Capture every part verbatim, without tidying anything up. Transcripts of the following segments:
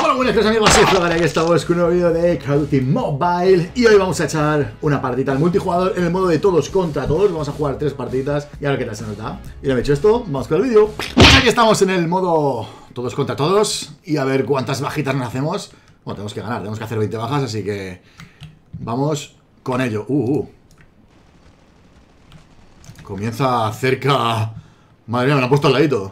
Hola, buenas tardes amigos, soy Flogar y aquí estamos con un nuevo vídeo de Call of Duty Mobile. Y hoy vamos a echar una partida al multijugador en el modo de todos contra todos. Vamos a jugar tres partiditas y a ver qué tal se nos da. Y ya me he hecho esto, vamos con el vídeo. Pues aquí estamos en el modo todos contra todos y a ver cuántas bajitas nos hacemos. Bueno, tenemos que ganar, tenemos que hacer veinte bajas, así que vamos con ello. Uh, uh. Comienza cerca. Madre mía, me lo han puesto al ladito.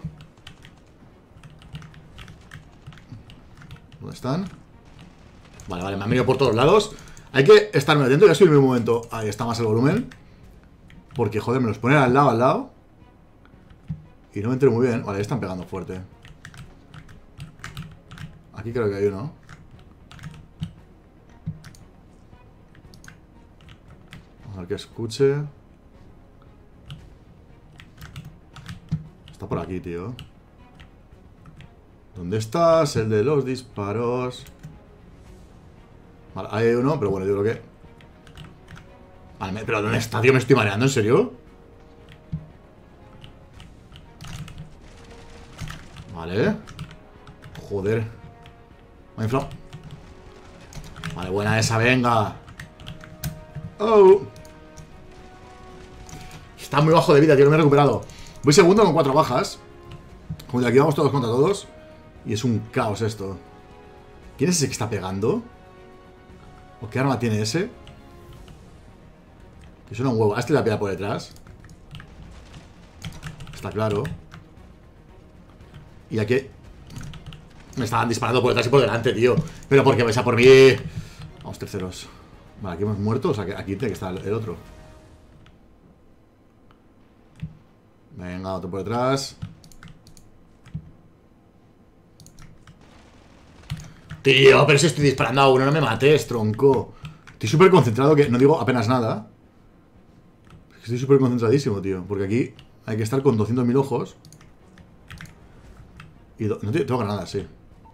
¿Dónde están? Vale, vale, me han venido por todos lados. Hay que estar muy atento, ya estoy en mi momento. Ahí está más el volumen. Porque, joder, me los ponen al lado, al lado. Y no me entero muy bien. Vale, están pegando fuerte. Aquí creo que hay uno. Vamos a ver que escuche. Está por aquí, tío. ¿Dónde estás? El de los disparos. Vale, hay uno, pero bueno, yo creo que... Vale, pero ¿dónde está, tío? ¿Me estoy mareando? ¿En serio? Vale. Joder. Me ha inflado. Vale, buena esa, venga. Oh. Está muy bajo de vida, tío, no me he recuperado. Voy segundo con cuatro bajas. Como de aquí vamos todos contra todos. Y es un caos esto. ¿Quién es ese que está pegando? ¿O qué arma tiene ese? Que suena un huevo. ¿A este le pega por detrás? Está claro. Y aquí... Me estaban disparando por detrás y por delante, tío. Pero porque vais a por mí. Vamos, terceros. Vale, aquí hemos muerto. O sea, que aquí tiene que estar el otro. Venga, otro por detrás. Tío, pero si estoy disparando a uno, no me mates, tronco. Estoy súper concentrado, que no digo apenas nada. Estoy súper concentradísimo, tío. Porque aquí hay que estar con doscientos mil ojos. Y no tengo granadas, sí.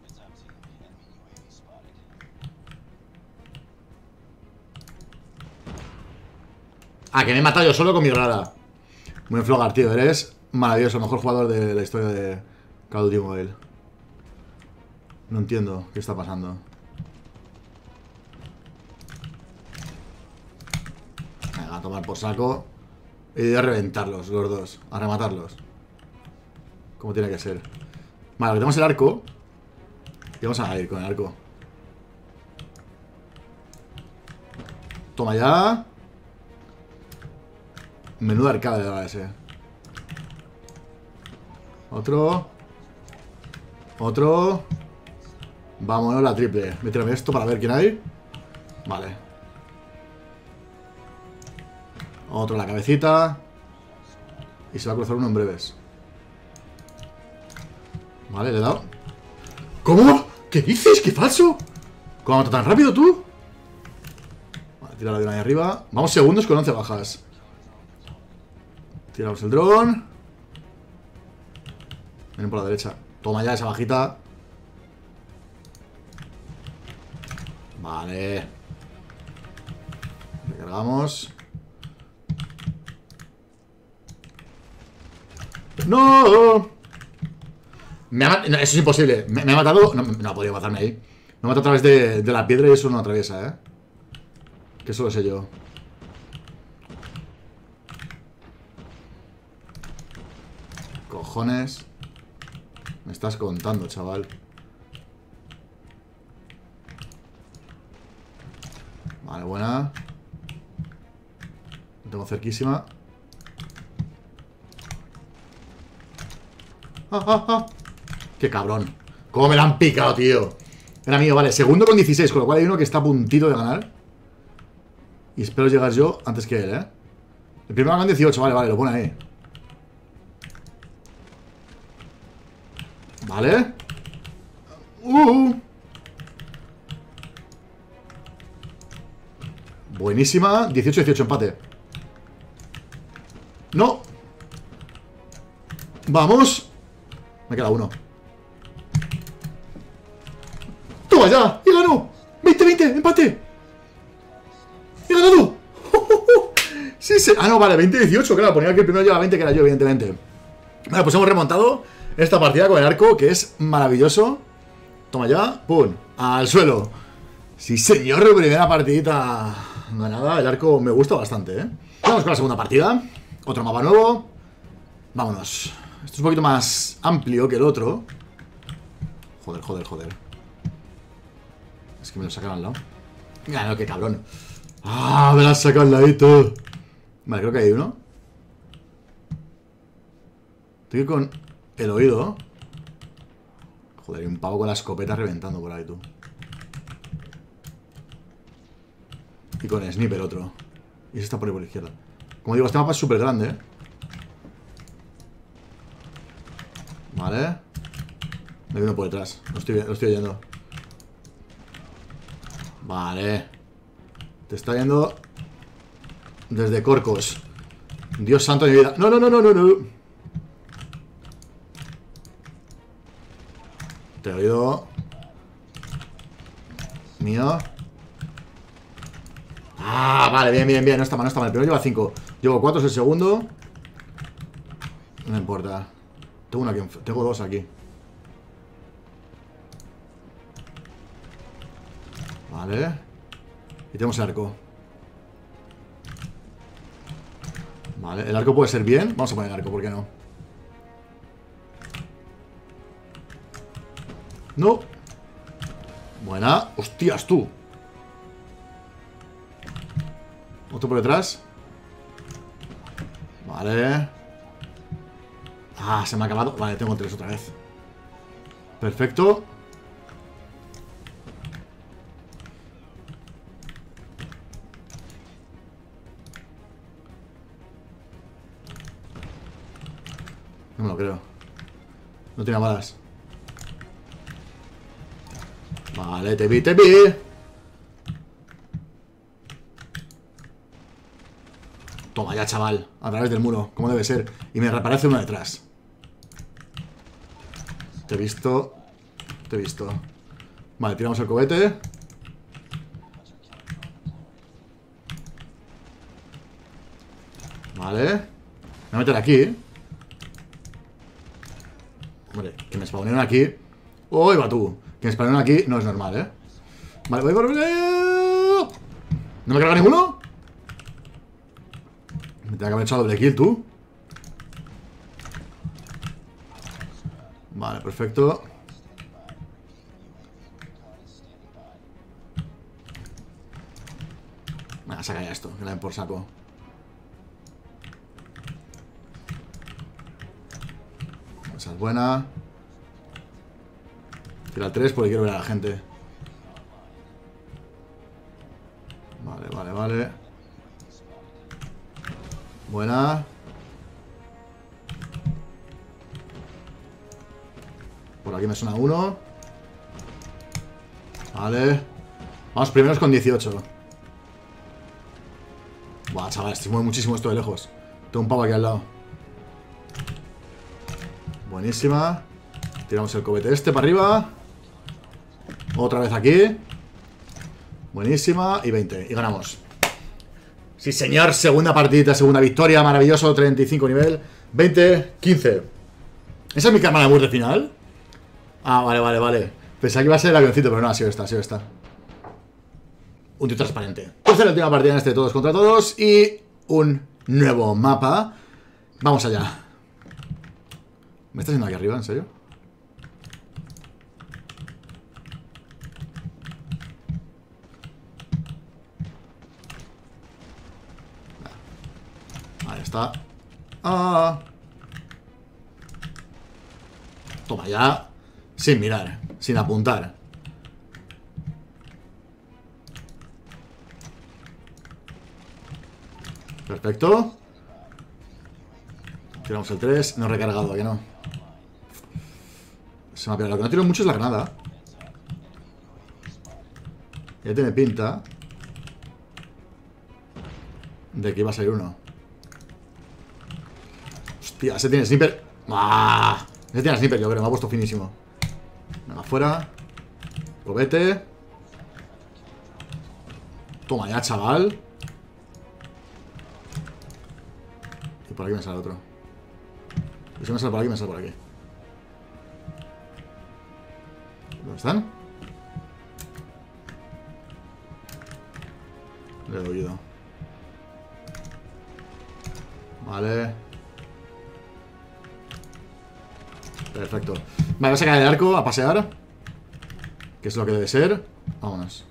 Ah, que me he matado yo solo con mi granada. Muy bien, Flogar, tío. Eres maravilloso, el mejor jugador de la historia de Call of Duty Mobile. No entiendo qué está pasando. Venga, a tomar por saco. Y a reventarlos, los dos. A rematarlos. Como tiene que ser. Vale, tenemos el arco. Y vamos a ir con el arco. Toma ya. Menudo arcade de ese. Otro. Otro. Vámonos, la triple. Méteme esto para ver quién hay. Vale. Otro en la cabecita. Y se va a cruzar uno en breves. Vale, le he dado. ¿Cómo? ¿Qué dices? ¿Qué falso? ¿Cómo mata tan rápido tú? Vale, tira la de una ahí arriba. Vamos segundos con once bajas. Tiramos el dron. Vienen por la derecha. Toma ya esa bajita. Vale. Recargamos. ¡No! Me ha, no, eso es imposible. Me, me ha matado... No, no ha podido matarme ahí. Me ha matado a través de, de la piedra y eso no atraviesa, ¿eh? Que eso lo sé yo. Cojones. Me estás contando, chaval. Vale, buena. Lo tengo cerquísima. ¡Ah, ah, ah! ¡Qué cabrón! ¿Cómo me la han picado, tío? Era mío, vale. Segundo con dieciséis, con lo cual hay uno que está a puntito de ganar. Y espero llegar yo antes que él, ¿eh? El primero con dieciocho, vale, vale, lo pone ahí. Vale. Uh. Buenísima. dieciocho dieciocho, empate. No. Vamos. Me queda uno. Toma ya. Y ganó. veinte veinte, empate. He ganado. Sí, sí. Ah, no, vale, veinte dieciocho. Claro, ponía que el primero lleva veinte, que era yo, evidentemente. Vale, pues hemos remontado esta partida con el arco, que es maravilloso. Toma ya. Pum. Al suelo. Sí, señor. Primera partidita ganada. El arco me gusta bastante, ¿eh? Vamos con la segunda partida. Otro mapa nuevo. Vámonos. Esto es un poquito más amplio que el otro. Joder, joder, joder. Es que me lo sacan al lado. Mira, no, qué cabrón. Ah, me lo han sacado al ladito. Vale, creo que hay uno. Estoy con el oído. Joder, hay un pavo con la escopeta reventando por ahí, tú. Y con el sniper otro. Y ese está por ahí por la izquierda. Como digo, este mapa es súper grande, ¿eh? Vale. Me viene por detrás. Lo estoy, lo estoy oyendo. Vale. Te está yendo desde Corcos. Dios santo de mi vida. No, no, no, no, no, no. Te he oído. Mío. Ah, vale, bien, bien, bien. No está mal, no está mal. El primero lleva cinco. Llevo cuatro, es el segundo. No me importa. Tengo uno aquí. Tengo dos aquí. Vale. Y tenemos el arco. Vale, el arco puede ser bien. Vamos a poner el arco, ¿por qué no? No. Buena. Hostias, tú. Otro por detrás. Vale. Ah, se me ha acabado. Vale, tengo tres otra vez. Perfecto. No me lo creo. No tiene balas. Vale, te vi, te vi. Toma ya, chaval. A través del muro, como debe ser. Y me reaparece uno detrás. Te he visto. Te he visto. Vale, tiramos el cohete. Vale. Me voy a meter aquí. Hombre, que me spawnen aquí. ¡Uy, va tú! Que me spawnen aquí no es normal, ¿eh? Vale, voy por... ¿No me carga ninguno? Me tengo que haber echado doble kill, tú. Vale, perfecto. Venga, saca ya esto, que la den por saco. Esa es buena. Tira el tres porque quiero ver a la gente. Vale, vale, vale. Buena. Por aquí me suena uno. Vale. Vamos primeros con dieciocho. Buah, chaval, se mueve muchísimo esto de lejos. Tengo un pavo aquí al lado. Buenísima. Tiramos el cohete este para arriba. Otra vez aquí. Buenísima. Y veinte. Y ganamos. Sí, señor. Segunda partida, segunda victoria. Maravilloso. treinta y cinco nivel. veinte, quince. ¿Esa es mi cámara de muerte final? Ah, vale, vale, vale. Pensaba que iba a ser el avioncito, pero no, ha sido esta, ha sido esta. Un tío transparente. Tercera última partida en este todos contra todos. Y un nuevo mapa. Vamos allá. ¿Me estás yendo aquí arriba? ¿En serio? Ahí está. Ah. Toma ya. Sin mirar, sin apuntar. Perfecto. Tiramos el tres. No he recargado, ¿a que no? Se me ha pegado. Lo que no tiro mucho es la granada. Ya tiene pinta de que iba a salir uno. Hostia, ese tiene sniper. ¡Ah! Ese tiene sniper, yo creo. Me ha puesto finísimo. Venga, afuera. Cobete. Toma ya, chaval. Y por aquí me sale otro. Y si me sale por aquí, me sale por aquí. ¿Dónde están? Le he oído. Vale. Perfecto. Vale, voy a sacar el arco a pasear. Que es lo que debe ser. Vámonos.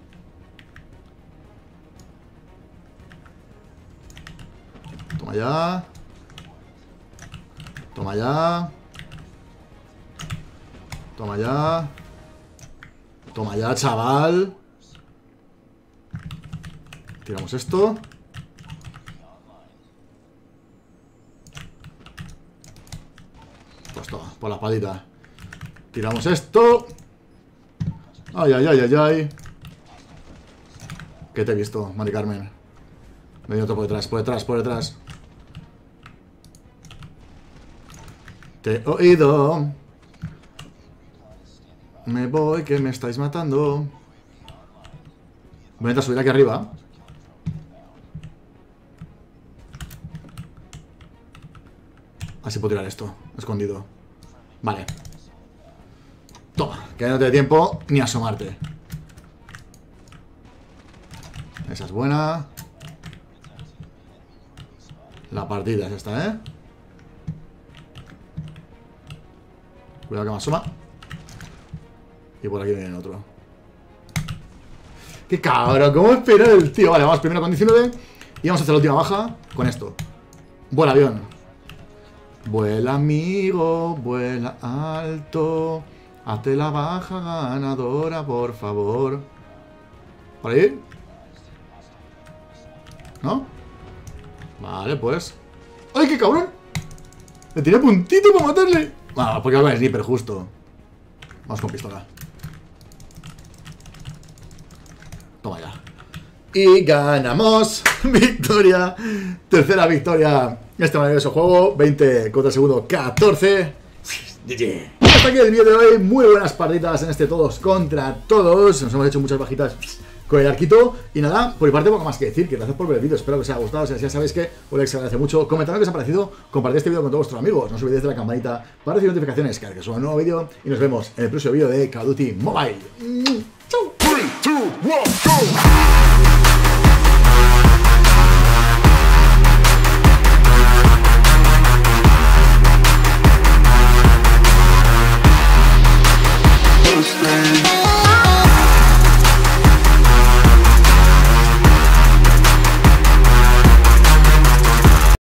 Toma ya. Toma ya. Toma ya. Toma ya, chaval. Tiramos esto. Pues toma, por la palita. Tiramos esto. Ay, ay, ay, ay, ay. ¿Qué te he visto, Mari Carmen? Me viene otro por detrás, por detrás, por detrás. Te he oído. Me voy, que me estáis matando. Voy a intentar subir aquí arriba. Así puedo tirar esto, escondido. Vale. Toma, que no te dé tiempo ni asomarte. Esa es buena. La partida es esta, ¿eh? Cuidado que me asoma. Y por aquí viene otro. ¡Qué cabrón! ¿Cómo esperar el tío? Vale, vamos primero con diecinueve. Y vamos a hacer la última baja con esto. Vuela, avión. Vuela, amigo. Vuela alto. Hazte la baja ganadora, por favor. ¿Por ahí? ¿No? Vale, pues. ¡Ay, qué cabrón! Le tiré puntito para matarle. Bueno, porque va con el sniper justo. Vamos con pistola. Toma ya. Y ganamos. Victoria. Tercera victoria en este maravilloso juego. veinte contra el segundo catorce. G G. Y hasta aquí el vídeo de hoy. Muy buenas partidas en este todos contra todos. Nos hemos hecho muchas bajitas con el arquito. Y nada, por mi parte poco más que decir. Que gracias por ver el vídeo. Espero que os haya gustado. Si ya sabéis que un like se agradece mucho. Comentad qué os ha parecido. Compartid este vídeo con todos vuestros amigos. No os olvidéis de la campanita para recibir notificaciones cada que suba un nuevo vídeo. Y nos vemos en el próximo vídeo de Call of Duty Mobile. ¡Chao! three, two, one, go!